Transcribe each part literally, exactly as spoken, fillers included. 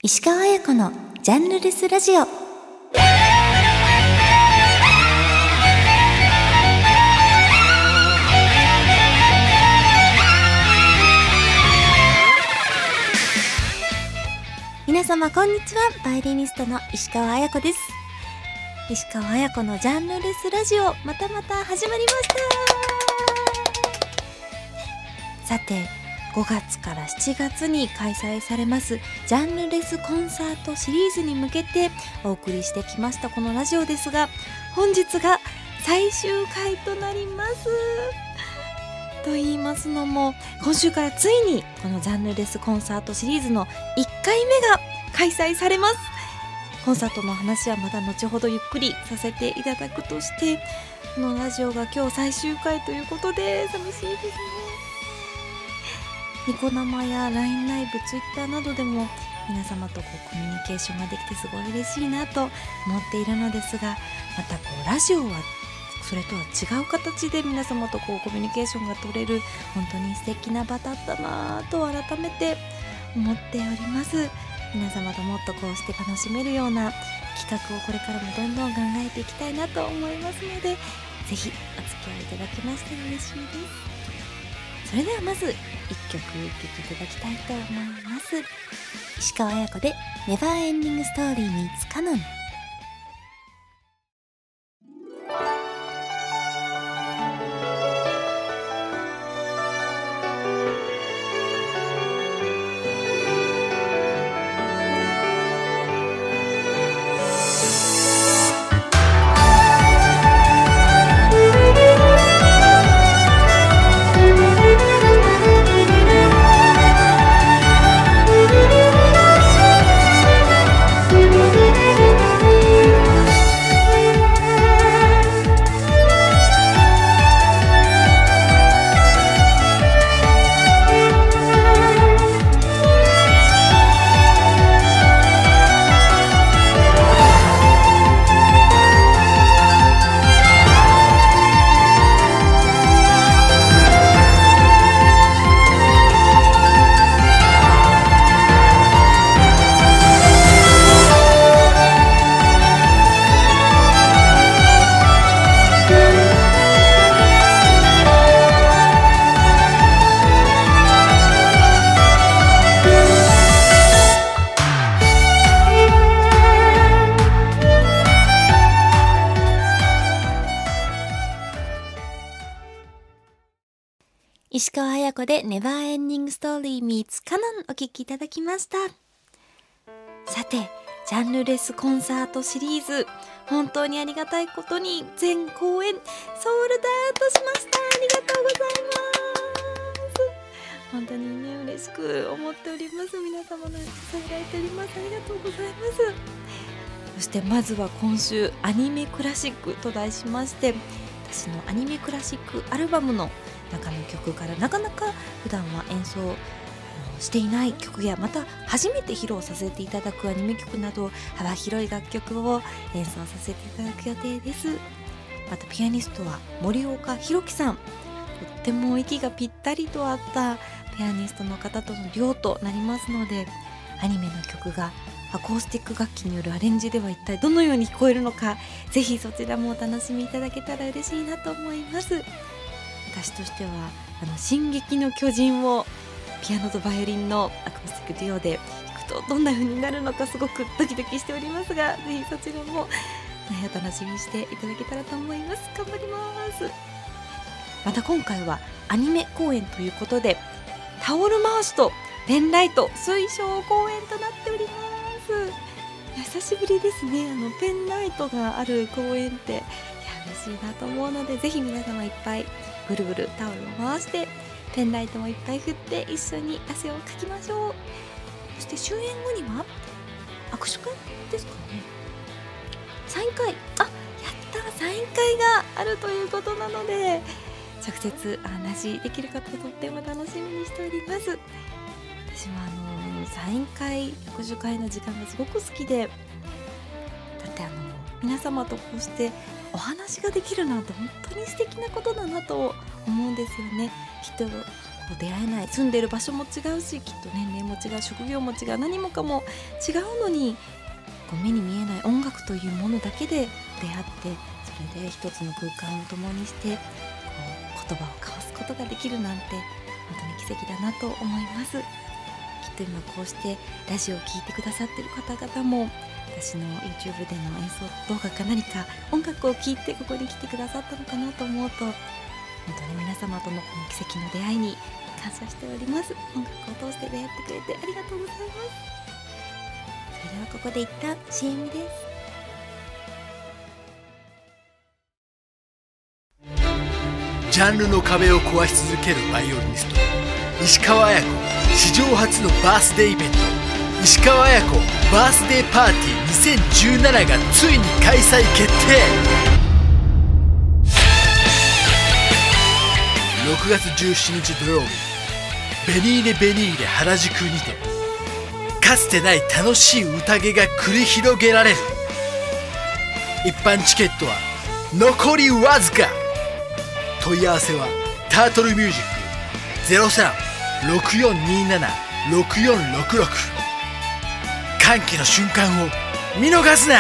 石川綾子のジャンルレスラジオ。皆様こんにちは。バイオリニストの石川綾子です。石川綾子のジャンルレスラジオ、またまた始まりました。さて、ごがつからしちがつに開催されますジャンルレスコンサートシリーズに向けてお送りしてきましたこのラジオですが、本日が最終回となります。と言いますのも、今週からついにこのジャンルレスコンサートシリーズのいっかいめが開催されます。コンサートの話はまた後ほどゆっくりさせていただくとして、このラジオが今日最終回ということで寂しいですね。ニコ生や ライン ライブ、Twitter などでも皆様とこうコミュニケーションができてすごい嬉しいなと思っているのですが、またこうラジオはそれとは違う形で皆様とこうコミュニケーションが取れる本当に素敵な場だったなと改めて思っております。皆様ともっとこうして楽しめるような企画をこれからもどんどん考えていきたいなと思いますので、ぜひお付き合いいただけましたら嬉しいです。それではまずいっきょく聴いていただきたいと思います。石川綾子でネバーエンディングストーリーミーツカノン。石川綾子でネバーエンディングストーリーミーツカノンお聴きいただきました。さて、ジャンルレスコンサートシリーズ、本当にありがたいことに全公演ソールドアウトしました。ありがとうございます。本当にね、嬉しく思っております。皆様の支えられております。ありがとうございます。そしてまずは今週、アニメクラシックと題しまして、私のアニメクラシックアルバムの中の曲からなかなか普段は演奏していない曲や、また初めて披露させていただくアニメ曲など幅広い楽曲を演奏させていただく予定です。またピアニストは森岡弘樹さん、とっても息がぴったりと合ったピアニストの方とのデュオとなりますので、アニメの曲がアコースティック楽器によるアレンジでは一体どのように聞こえるのか、ぜひそちらもお楽しみいただけたら嬉しいなと思います。私としてはあの進撃の巨人をピアノとバイオリンのアコースティックデュオで弾くとどんな風になるのかすごくドキドキしておりますが、ぜひそちらも、ね、お楽しみにしていただけたらと思います。頑張ります。また今回はアニメ公演ということで、タオル回しとペンライト推奨公演となっております。久しぶりですね。あのペンライトがある公演って、いや嬉しいなと思うので、ぜひ皆様いっぱいぐるぐるタオルを回してペンライトもいっぱい振って一緒に汗をかきましょう。そして終演後には握手会ですかね、サイン会、あ、やったサイン会があるということなので、直接お話できる方とっても楽しみにしております。私はあのサイン会、握手会の時間がすごく好きで、だってあの皆様とこうしてお話ができるなんて本当に素敵なことだなと思うんですよね。きっとこう出会えない、住んでる場所も違うし、きっと年齢も違う、職業も違う、何もかも違うのに、こう目に見えない音楽というものだけで出会って、それで一つの空間を共にしてこう言葉を交わすことができるなんて本当に奇跡だなと思います。きっと今こうしてラジオを聴いてくださっている方々も、私の YouTube での演奏動画か何か音楽を聴いてここに来てくださったのかなと思うと、本当に皆様とのこの奇跡の出会いに感謝しております。音楽を通して出会ってくれてありがとうございます。それではここで一旦 シーエム です。 ジャンルの壁を壊し続けるバイオリニスト石川綾子、史上初のバースデーイベント、石川綾子バースデーパーティーにせんじゅうなながついに開催決定。ろくがつじゅうしちにち土曜日、ベニーレベニーレ原宿にて、かつてない楽しい宴が繰り広げられる。一般チケットは残りわずか。問い合わせはタートルミュージック ゼロさん ろくよんにーなな ろくよんろくろく。 歓喜の瞬間を見逃すな。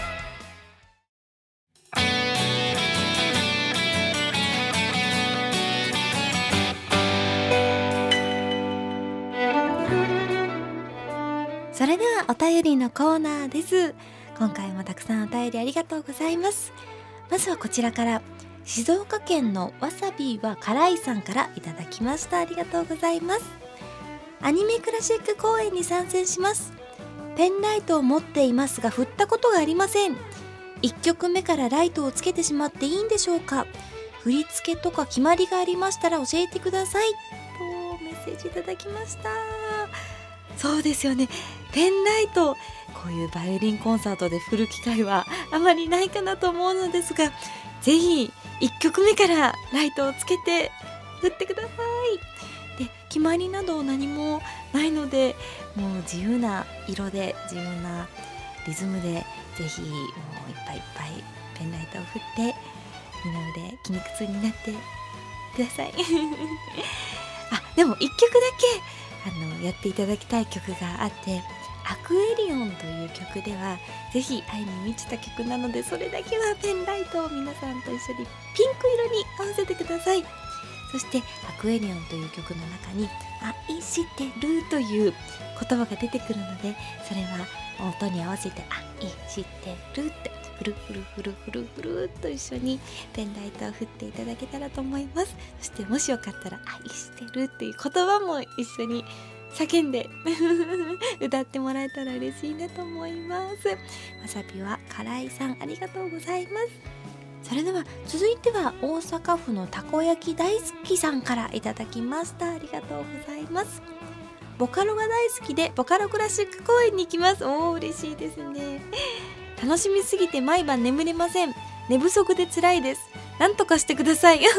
それではお便りのコーナーです。今回もたくさんお便りありがとうございます。まずはこちらから、静岡県のわさびは辛いさんからいただきました。ありがとうございます。アニメクラシック公演に参戦します。ペンライトを持っていますが振ったことがありません。いっきょくめからライトをつけてしまっていいんでしょうか。振り付けとか決まりがありましたら教えてください、とメッセージいただきました。そうですよね、ペンライト、こういうバイオリンコンサートで振る機会はあまりないかなと思うのですが、ぜひいっきょくめからライトをつけて振ってください。で、決まりなど何もないので、もう自由な色で自由なリズムで、ぜひもういっぱいいっぱいペンライトを振って二の腕筋肉痛になってくださいあ、でもいっきょくだけあのやっていただきたい曲があって、アクエリオンという曲ではぜひ愛に満ちた曲なので、それだけはペンライトを皆さんと一緒にピンク色に合わせてください。そしてアクエリオンという曲の中に愛してるという言葉が出てくるので、それは音に合わせて愛してるってフルフルフルフルフルっと一緒にペンライトを振っていただけたらと思います。そしてもしよかったら愛してるっていう言葉も一緒に叫んで歌ってもらえたら嬉しいなと思います。わさびは辛いさん、ありがとうございます。それでは続いては大阪府のたこ焼き大好きさんからいただきました。ありがとうございます。ボカロが大好きでボカロクラシック公演に行きます。おー、嬉しいですね。楽しみすぎて毎晩眠れません。寝不足で辛いです。なんとかしてください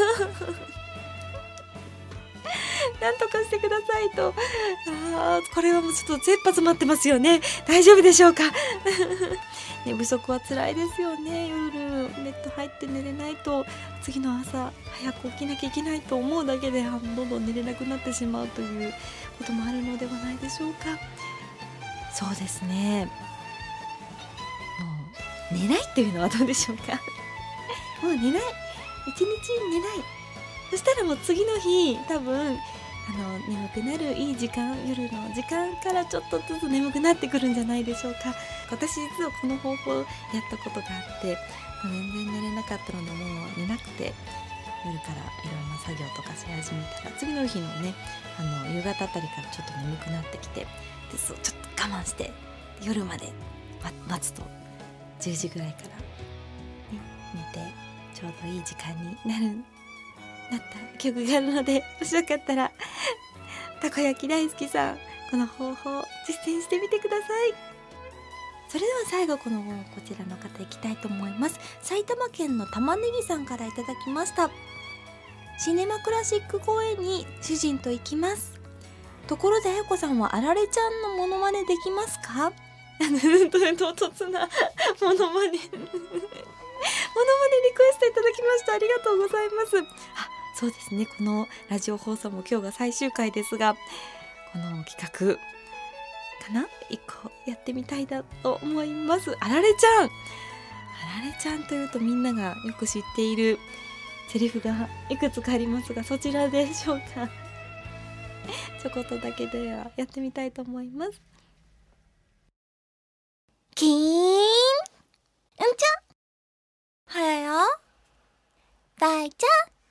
なんとかしてくださいと。あー、これはもうちょっと切羽詰まってますよね。大丈夫でしょうか寝不足は辛いですよね。夜ベッド入って寝れないと、次の朝早く起きなきゃいけないと思うだけでどんどん寝れなくなってしまうということもあるのではないでしょうか。そうですね、もう寝ないっていうのはどうでしょうかもう寝ない、一日寝ない、そしたらもう次の日多分あの眠くなるいい時間、夜の時間からちょっとずつ眠くなってくるんじゃないでしょうか。私実はこの方法やったことがあって、全然寝れなかったのでもう寝なくて、夜からいろんな作業とかし始めたら次の日のね、あの夕方あたりからちょっと眠くなってきて、でそうちょっと我慢して夜まで待つとじゅうじぐらいから、ね、寝てちょうどいい時間になるなった曲があるので、もしよかったらたこ焼き大好きさん、この方法実践してみてください。それでは最後、このこちらの方いきたいと思います。埼玉県の玉ねぎさんからいただきました。シネマクラシック公演に主人と行きます。ところであやこさんはあられちゃんのモノマネできますか？唐突なモノマネモノマネリクエストいただきました。ありがとうございます。あ、 そうですね、このラジオ放送も今日が最終回ですが、この企画かな、一個やってみたいなと思います。あられちゃん、あられちゃんというとみんながよく知っているセリフがいくつかありますが、そちらでしょうか。ちょこっとだけではやってみたいと思います。 キーン、うんちゃ、はやよ、大ちゃん。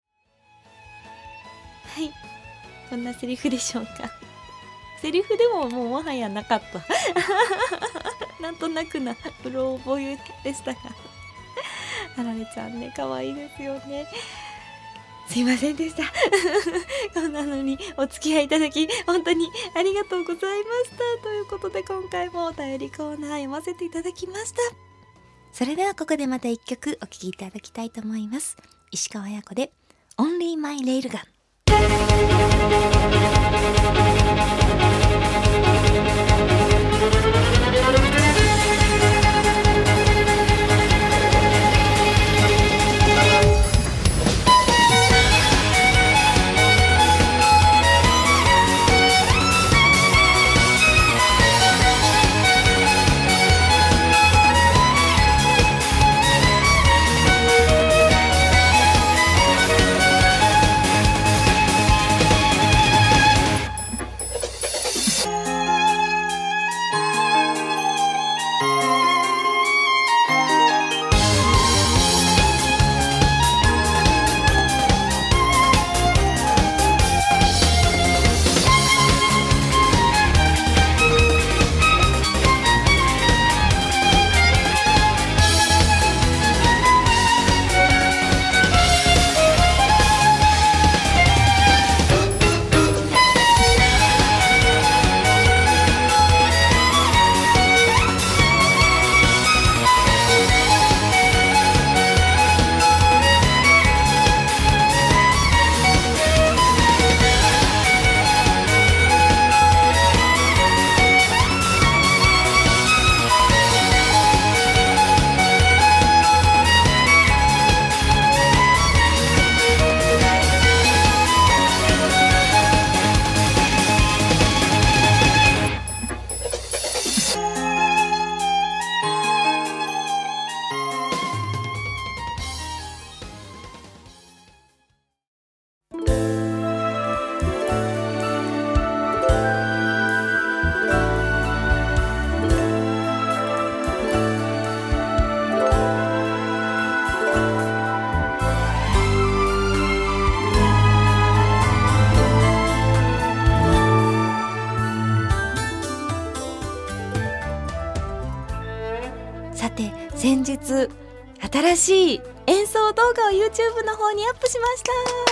はい、こんなセリフでしょうか。セリフでももうもはやなかったなんとなくなうろ覚えでしたがあられちゃんね、可愛いですよね。すいませんでしたこんなのにお付き合いいただき本当にありがとうございました。ということで今回もお便りコーナー読ませていただきました。 それではここでまた一曲お聴きいただきたいと思います。石川綾子で Only My Railgun。 さて先日新しい演奏動画を YouTube の方にアップしま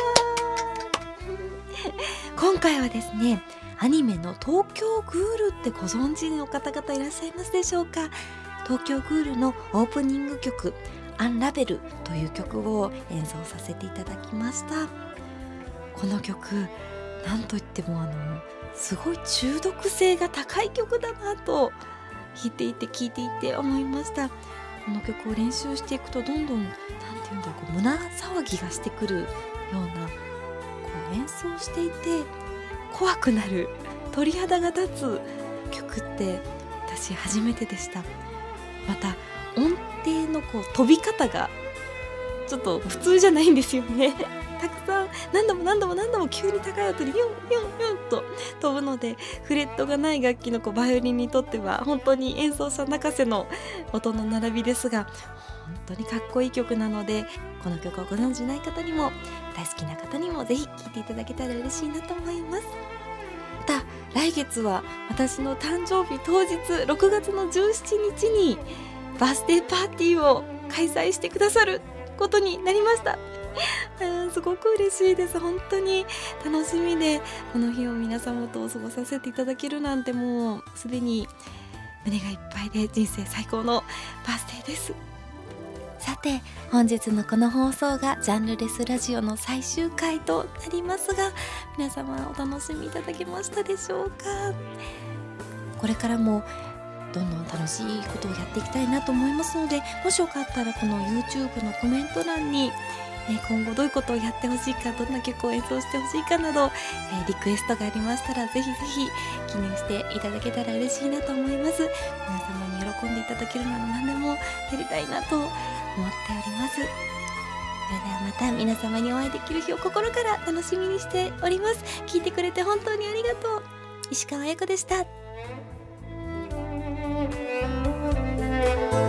した今回はですね、アニメの東京グールってご存知の方々いらっしゃいますでしょうか。東京グールのオープニング曲アンラベルという曲を演奏させていただきました。この曲なんといってもあのすごい中毒性が高い曲だなと弾いていて聴いていて思いました。この曲を練習していくとどんどんなんていうんだろう、こう胸騒ぎがしてくるような、こう演奏していて怖くなる、鳥肌が立つ曲って私初めてでした。また音程のこう飛び方がちょっと普通じゃないんですよねたくさん何度も何度も何度も急に高い音にピョンピョンピョンと飛ぶので、フレットがない楽器のこうバイオリンにとっては本当に演奏者泣かせの音の並びですが、本当にかっこいい曲なので、この曲をご存じない方にも大好きな方にもぜひ聴いていただけたら嬉しいなと思います。また来月は私の誕生日当日ろくがつのじゅうしちにちにバースデーパーティーを開催してくださることになりましたすごく嬉しいです。本当に楽しみで、この日を皆様と過ごさせていただけるなんて、もうすでに胸がいっぱいで人生最高のバースデーです。さて本日のこの放送がジャンルレスラジオの最終回となりますが、皆様お楽しみいただけましたでしょうか。これからもどんどん楽しいことをやっていきたいなと思いますので、もしよかったらこの YouTube のコメント欄にえー、今後どういうことをやってほしいか、どんな曲を演奏してほしいかなど、えー、リクエストがありましたらぜひぜひ記念していただけたら嬉しいなと思います。皆様に喜んでいただけるなら何でもやりたいなと思っております。それではまた皆様にお会いできる日を心から楽しみにしております。聞いてくれて本当にありがとう。石川彩子でした。